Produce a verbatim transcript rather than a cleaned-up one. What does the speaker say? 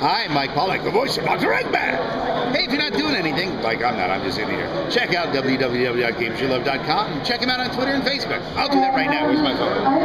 I'm Mike Pollock, the voice of Doctor Eggman. Hey, if you're not doing anything, like I'm not, I'm just sitting here, check out w w w dot games you love dot com and check him out on Twitter and Facebook. I'll do that right now. Where's my phone?